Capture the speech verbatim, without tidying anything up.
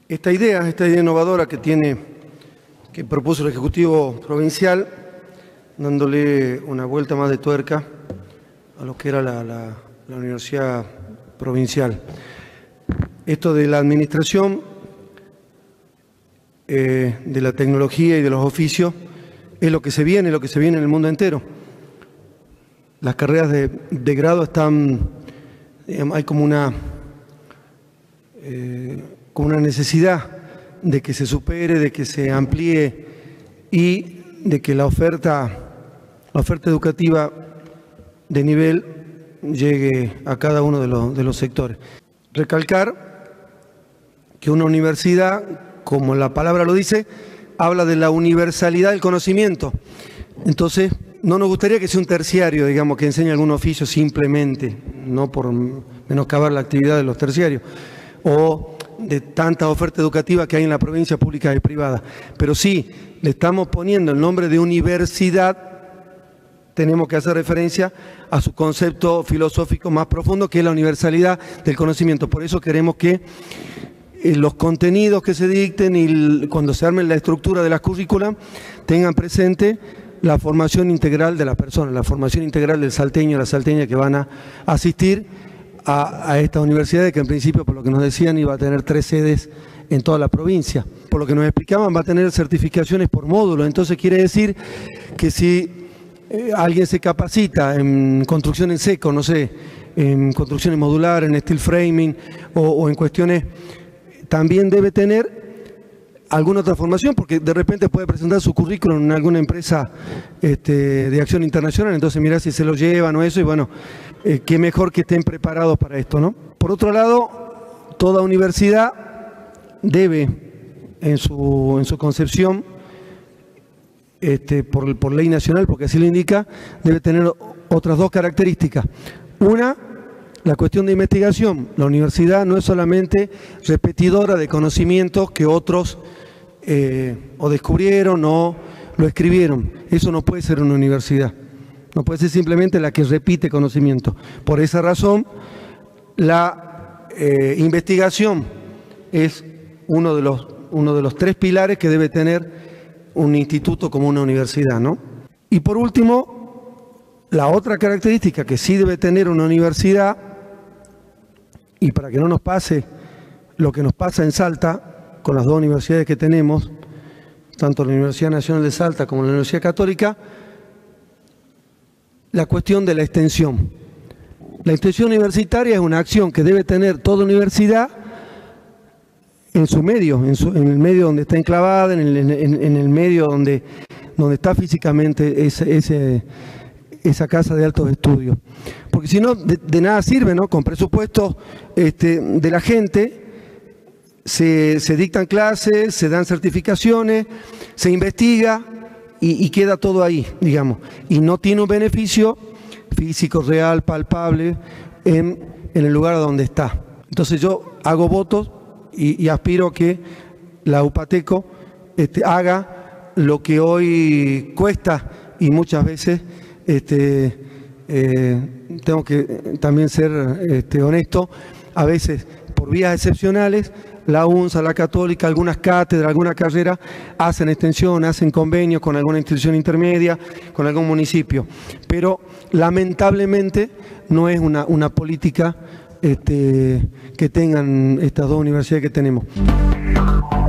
Esta idea, esta idea innovadora que tiene, que propuso el Ejecutivo Provincial, dándole una vuelta más de tuerca a lo que era la, la, la Universidad Provincial. Esto de la administración, eh, de la tecnología y de los oficios, es lo que se viene, lo que se viene en el mundo entero. Las carreras de, de grado están, digamos, hay como una, eh, como una necesidad de que se supere, de que se amplíe y de que la oferta, la oferta educativa de nivel llegue a cada uno de los, de los sectores. Recalcar que una universidad, como la palabra lo dice, habla de la universalidad del conocimiento. Entonces, no nos gustaría que sea un terciario, digamos, que enseñe algún oficio simplemente, no por menoscabar la actividad de los terciarios, o de tanta oferta educativa que hay en la provincia pública y privada. Pero sí, le estamos poniendo el nombre de universidad, tenemos que hacer referencia a su concepto filosófico más profundo, que es la universalidad del conocimiento. Por eso queremos que los contenidos que se dicten y cuando se armen la estructura de las currículas tengan presente la formación integral de la persona, la formación integral del salteño y la salteña que van a asistir a, a esta universidad, que en principio, por lo que nos decían, iba a tener tres sedes en toda la provincia. Por lo que nos explicaban, va a tener certificaciones por módulo. Entonces quiere decir que si eh, alguien se capacita en construcción en seco, no sé, en construcciones modulares, en steel framing o, o en cuestiones, también debe tener alguna otra formación, porque de repente puede presentar su currículum en alguna empresa este, de acción internacional, entonces mirá si se lo llevan o eso, y bueno, eh, qué mejor que estén preparados para esto, ¿no? Por otro lado, toda universidad debe, en su, en su concepción, este, por, por ley nacional, porque así lo indica, debe tener otras dos características. Una, la cuestión de investigación. La universidad no es solamente repetidora de conocimientos que otros eh, o descubrieron o lo escribieron. Eso no puede ser una universidad. No puede ser simplemente la que repite conocimiento. Por esa razón, la eh, investigación es uno de los, uno de los tres pilares que debe tener un instituto como una universidad, ¿no? Y por último, la otra característica que sí debe tener una universidad, y para que no nos pase lo que nos pasa en Salta, con las dos universidades que tenemos, tanto la Universidad Nacional de Salta como la Universidad Católica, la cuestión de la extensión. La extensión universitaria es una acción que debe tener toda universidad en su medio, en, su, en el medio donde está enclavada, en el, en, en el medio donde, donde está físicamente ese, ese, esa casa de altos estudios. Porque si no, de, de nada sirve, ¿no? Con presupuestos este, de la gente, se, se dictan clases, se dan certificaciones, se investiga y, y queda todo ahí, digamos. Y no tiene un beneficio físico, real, palpable, en, en el lugar donde está. Entonces yo hago votos y, y aspiro a que la UPATECO este, haga lo que hoy cuesta y muchas veces este, eh, tengo que también ser este, honesto, a veces por vías excepcionales, la UNSA, la Católica, algunas cátedras, alguna carrera, hacen extensión, hacen convenios con alguna institución intermedia, con algún municipio. Pero lamentablemente no es una, una política este, que tengan estas dos universidades que tenemos.